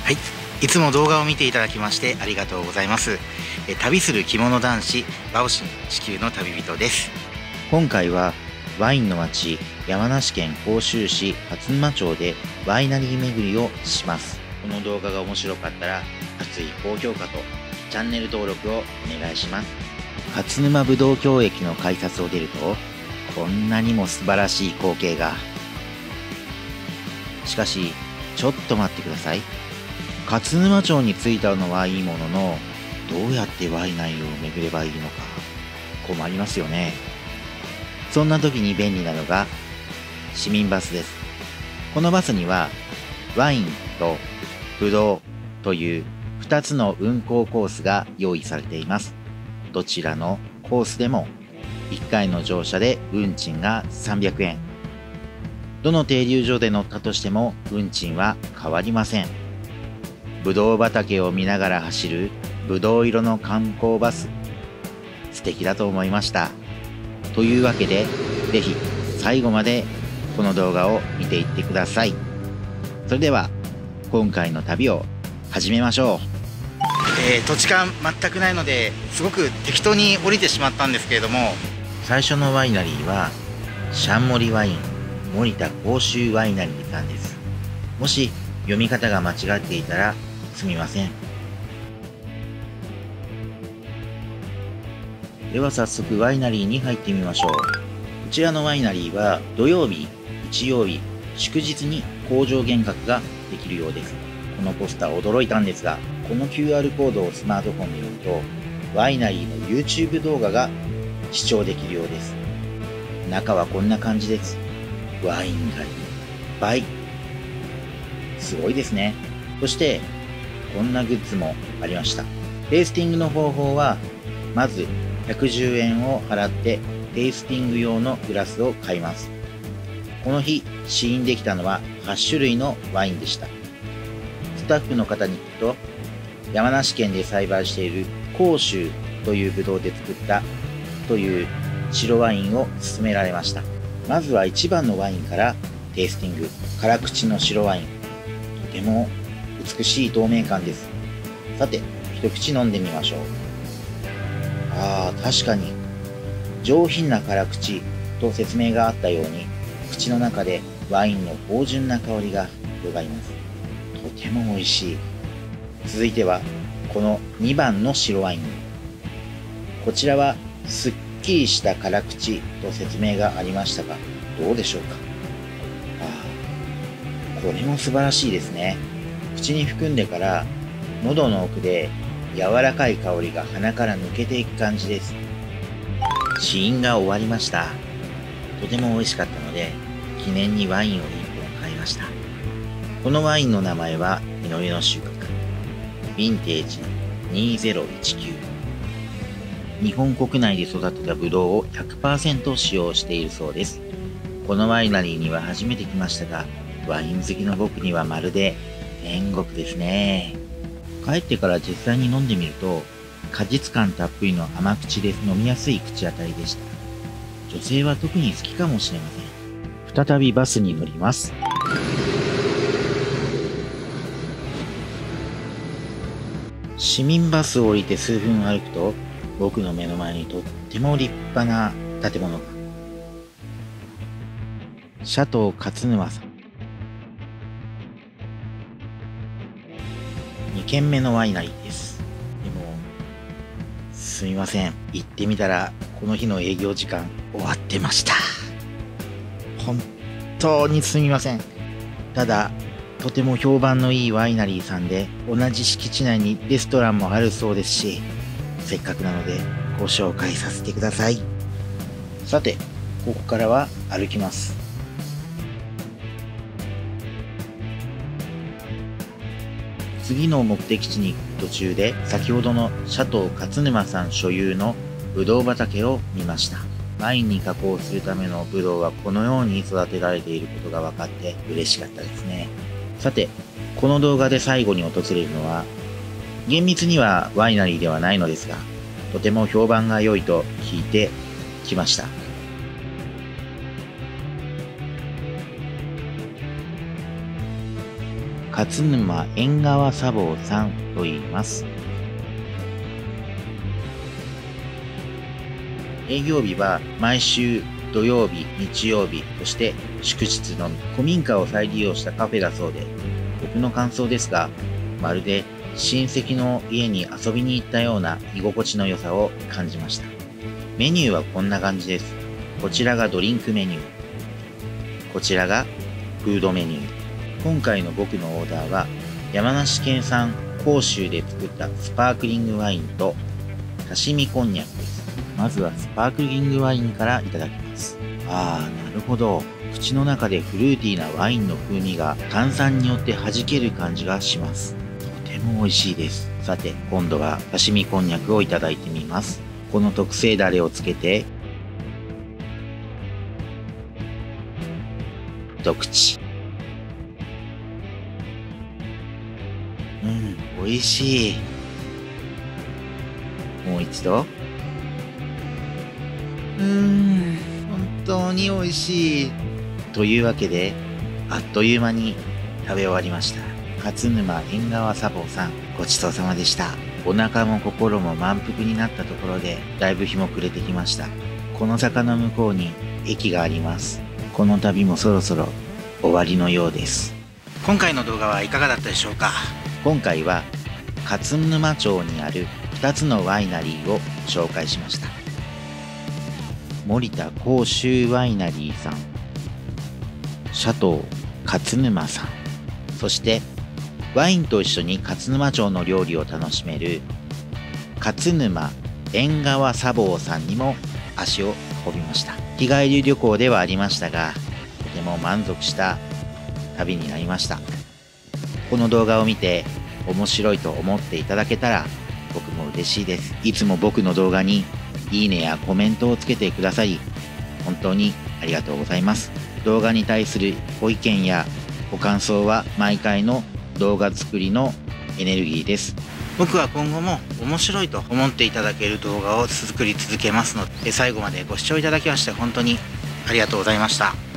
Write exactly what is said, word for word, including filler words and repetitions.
はい、いつも動画を見ていただきましてありがとうございます。え旅する着物男子バオシン地球の旅人です。今回はワインの町山梨県甲州市勝沼町でワイナリー巡りをします。この動画が面白かったら熱い高評価とチャンネル登録をお願いします。勝沼ぶどう郷駅の改札を出るとこんなにも素晴らしい光景が。しかしちょっと待ってください。勝沼町に着いたのはいいものの、どうやってワイナリーを巡ればいいのか困りますよね。そんな時に便利なのが市民バスです。このバスにはワインとブドウというふたつの運行コースが用意されています。どちらのコースでもいっかいの乗車で運賃がさんびゃくえん。どの停留所で乗ったとしても運賃は変わりません。ぶどう畑を見ながら走るぶどう色の観光バス、素敵だと思いました。というわけでぜひ最後までこの動画を見ていってください。それでは今回の旅を始めましょう。えー、土地勘全くないのですごく適当に降りてしまったんですけれども、最初のワイナリーはシャンモリワイン森田甲州ワイナリーさんです。もし読み方が間違っていたらすみません。では早速ワイナリーに入ってみましょう。こちらのワイナリーは土曜日、日曜日、祝日に工場見学ができるようです。このポスター驚いたんですが、この キューアール コードをスマートフォンで読むとワイナリーの YouTube 動画が視聴できるようです。中はこんな感じです。ワインがいっぱい。すごいですね。そしてこんなグッズもありました。テイスティングの方法は、まずひゃくじゅうえんを払ってテイスティング用のグラスを買います。この日試飲できたのははちしゅるいのワインでした。スタッフの方に聞くと、山梨県で栽培している甲州というブドウで作ったという白ワインを勧められました。まずはいちばんのワインからテイスティング。辛口の白ワイン、とても美しい透明感です。さて一口飲んでみましょう。ああ、確かに上品な辛口と説明があったように、口の中でワインの芳醇な香りが広がります。とても美味しい。続いてはこのにばんの白ワイン。こちらはすっきりした辛口と説明がありましたが、どうでしょうか。ああ、これも素晴らしいですね。口に含んでから喉の奥で柔らかい香りが鼻から抜けていく感じです。試飲が終わりました。とても美味しかったので記念にワインをいっぽん買いました。このワインの名前は井上の収穫ヴィンテージにせんじゅうきゅう。日本国内で育てたブドウを ひゃくパーセント 使用しているそうです。このワイナリーには初めて来ましたが、ワイン好きの僕にはまるで天国ですね。帰ってから実際に飲んでみると果実感たっぷりの甘口で飲みやすい口当たりでした。女性は特に好きかもしれません。再びバスに乗ります。市民バスを降りて数分歩くと、僕の目の前にとっても立派な建物が。シャトー勝沼さん。にけんめのワイナリーです。でもすみません、行ってみたらこの日の営業時間終わってました。本当にすみません。ただとても評判のいいワイナリーさんで、同じ敷地内にレストランもあるそうですし、せっかくなのでご紹介させてください。さてここからは歩きます。次の目的地に行く途中で先ほどのシャトー勝沼さん所有のブドウ畑を見ました。ワインに加工するためのブドウはこのように育てられていることが分かって嬉しかったですね。さてこの動画で最後に訪れるのは、厳密にはワイナリーではないのですが、とても評判が良いと聞いてきました。 勝沼縁側茶房さんと言います。営業日は毎週土曜日、日曜日、そして祝日のみ。古民家を再利用したカフェだそうで、僕の感想ですが、まるで親戚の家に遊びに行ったような居心地の良さを感じました。メニューはこんな感じです。こちらがドリンクメニュー。こちらがフードメニュー。今回の僕のオーダーは山梨県産甲州で作ったスパークリングワインと刺身こんにゃくです。まずはスパークリングワインからいただきます。あー、なるほど。口の中でフルーティーなワインの風味が炭酸によって弾ける感じがします。とても美味しいです。さて、今度は刺身こんにゃくをいただいてみます。この特製ダレをつけて、一口。うん、美味しい。もう一度。うーん、本当に美味しい。というわけで、あっという間に食べ終わりました。勝沼縁側茶房さん、ごちそうさまでした。お腹も心も満腹になったところで、だいぶ日も暮れてきました。この坂の向こうに駅があります。この旅もそろそろ終わりのようです。今回の動画はいかがだったでしょうか。今回は勝沼町にあるふたつのワイナリーを紹介しました。森田甲州ワイナリーさん、シャトー勝沼さん、そしてワインと一緒に勝沼町の料理を楽しめる勝沼縁側茶房さんにも足を運びました。日帰り旅行ではありましたが、とても満足した旅になりました。この動画を見て面白いと思っていただけたら僕も嬉しいです。いつも僕の動画にいいねやコメントをつけてくださり、本当にありがとうございます。動画に対するご意見やご感想は毎回の動画作りのエネルギーです。僕は今後も面白いと思っていただける動画を作り続けますので、最後までご視聴いただきまして本当にありがとうございました。